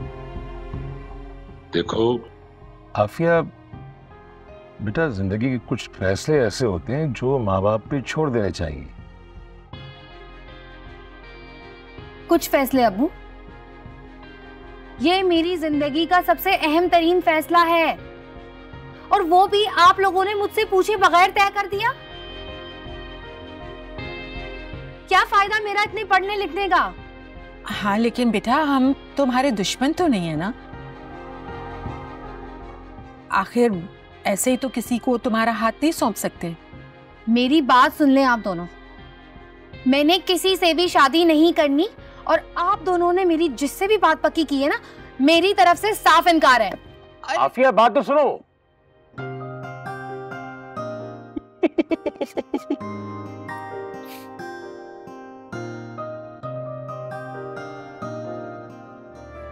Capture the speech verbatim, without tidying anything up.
देखो आफिया बेटा, जिंदगी के कुछ फैसले ऐसे होते हैं जो माँ बाप पे छोड़ देने चाहिए। कुछ फैसले अब्बू, ये मेरी जिंदगी का सबसे अहम तरीन फैसला है और वो भी आप लोगों ने मुझसे पूछे बगैर तय कर दिया। क्या फायदा मेरा इतने पढ़ने लिखने का? हाँ लेकिन बेटा हम तुम्हारे दुश्मन तो नहीं है ना, आखिर ऐसे ही तो किसी को तुम्हारा हाथ नहीं सौंप सकते। मेरी बात सुन लें आप दोनों, मैंने किसी से भी शादी नहीं करनी और आप दोनों ने मेरी जिससे भी बात पक्की की है ना, मेरी तरफ से साफ इनकार है। आफिया बात तो सुनो।